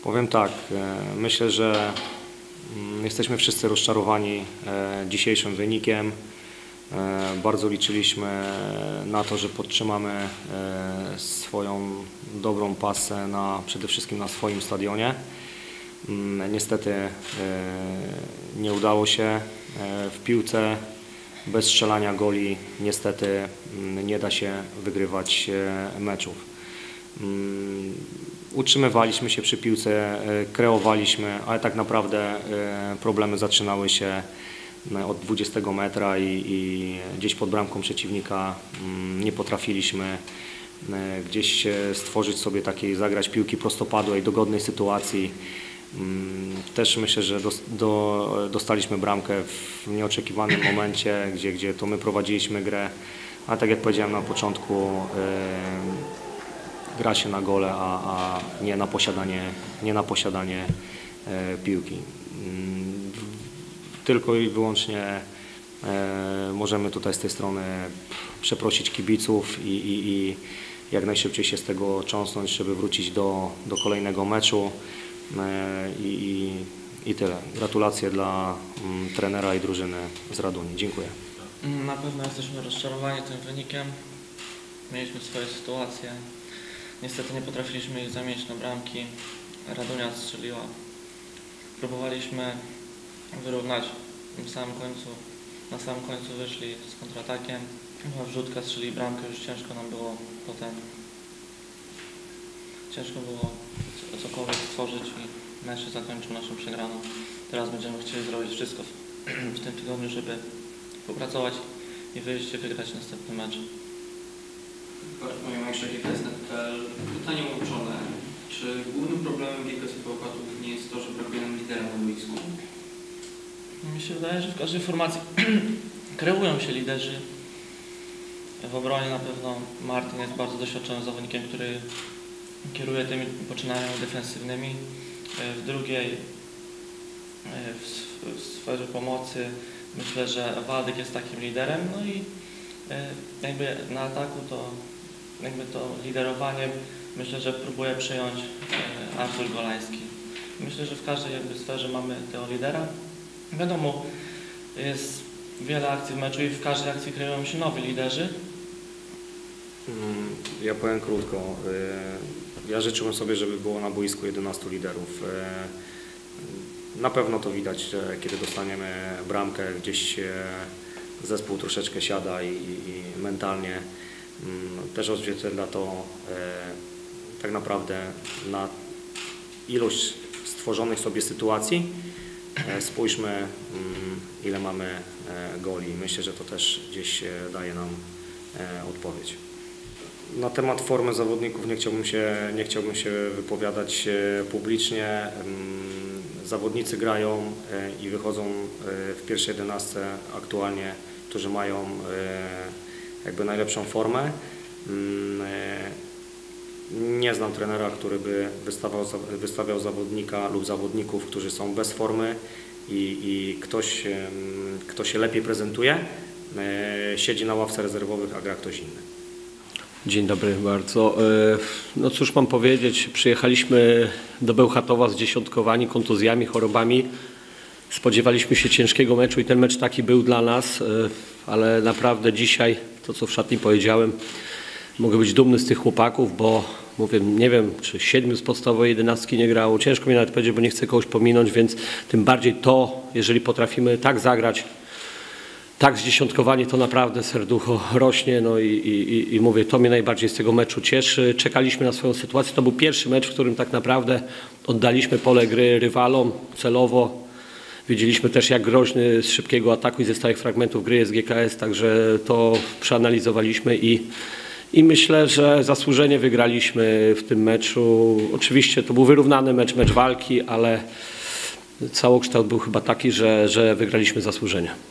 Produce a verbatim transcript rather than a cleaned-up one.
Powiem tak, myślę, że jesteśmy wszyscy rozczarowani dzisiejszym wynikiem. Bardzo liczyliśmy na to, że podtrzymamy swoją dobrą pasę na, przede wszystkim na swoim stadionie. Niestety nie udało się w piłce. Bez strzelania goli niestety nie da się wygrywać meczów. Utrzymywaliśmy się przy piłce, kreowaliśmy, ale tak naprawdę problemy zaczynały się od dwudziestego metra i, i gdzieś pod bramką przeciwnika nie potrafiliśmy gdzieś stworzyć sobie takiej, zagrać piłki prostopadłej, dogodnej sytuacji. Też myślę, że do, do, dostaliśmy bramkę w nieoczekiwanym momencie, gdzie, gdzie to my prowadziliśmy grę, ale tak jak powiedziałem na początku, yy, gra się na gole, a, a nie na posiadanie, nie na posiadanie yy, piłki. Yy, tylko i wyłącznie yy, możemy tutaj z tej strony przeprosić kibiców i, i, i jak najszybciej się z tego cząsnąć, żeby wrócić do, do kolejnego meczu. I, i, I tyle. Gratulacje dla um, trenera i drużyny z Raduni. Dziękuję. Na pewno jesteśmy rozczarowani tym wynikiem. Mieliśmy swoje sytuacje. Niestety nie potrafiliśmy ich zamienić na bramki. Radunia strzeliła. Próbowaliśmy wyrównać na samym końcu. Na samym końcu wyszli z kontratakiem. Wrzutka strzeli bramkę. Już ciężko nam było potem. Ciężko było cokolwiek stworzyć i mecz się zakończył naszą przegraną. Teraz będziemy chcieli zrobić wszystko w tym tygodniu, żeby popracować i wyjść i wygrać następny mecz. Moje Majszek, pytanie łączone. Czy głównym problemem G K S Bełchatów nie jest to, że brakuje nam lidera na boisku? Mi się wydaje, że w każdej formacji kreują się liderzy. W obronie na pewno Martin jest bardzo doświadczonym zawodnikiem, który kieruje tymi poczynaniami defensywnymi. W drugiej, w sferze pomocy, myślę, że Waldek jest takim liderem. No i jakby na ataku to, jakby to liderowanie myślę, że próbuje przejąć Artur Golański. Myślę, że w każdej jakby sferze mamy tego lidera. Wiadomo, jest wiele akcji w meczu i w każdej akcji kreują się nowi liderzy. Ja powiem krótko. Ja życzyłem sobie, żeby było na boisku jedenastu liderów. Na pewno to widać, że kiedy dostaniemy bramkę, gdzieś zespół troszeczkę siada i, i, i mentalnie też odzwierciedla to tak naprawdę na ilość stworzonych sobie sytuacji. Spójrzmy, ile mamy goli. Myślę, że to też gdzieś daje nam odpowiedź. Na temat formy zawodników nie chciałbym się, nie chciałbym się wypowiadać publicznie. Zawodnicy grają i wychodzą w pierwszej jedenastce aktualnie, którzy mają jakby najlepszą formę. Nie znam trenera, który by wystawiał, wystawiał zawodnika lub zawodników, którzy są bez formy i, i ktoś, kto się lepiej prezentuje, siedzi na ławce rezerwowych, a gra ktoś inny. Dzień dobry bardzo. No cóż mam powiedzieć, przyjechaliśmy do Bełchatowa zdziesiątkowani kontuzjami, chorobami. Spodziewaliśmy się ciężkiego meczu i ten mecz taki był dla nas, ale naprawdę dzisiaj, to co w szatni powiedziałem, mogę być dumny z tych chłopaków, bo mówię, nie wiem, czy siedmiu z podstawowej jedenastki nie grało. Ciężko mi nawet powiedzieć, bo nie chcę kogoś pominąć, więc tym bardziej to, jeżeli potrafimy tak zagrać, tak zdziesiątkowanie, to naprawdę serducho rośnie, no i, i, i mówię, to mnie najbardziej z tego meczu cieszy. Czekaliśmy na swoją sytuację. To był pierwszy mecz, w którym tak naprawdę oddaliśmy pole gry rywalom celowo. Wiedzieliśmy też, jak groźny z szybkiego ataku i ze stałych fragmentów gry jest G K S, także to przeanalizowaliśmy i, i myślę, że zasłużenie wygraliśmy w tym meczu. Oczywiście to był wyrównany mecz, mecz walki, ale całokształt był chyba taki, że, że wygraliśmy zasłużenie.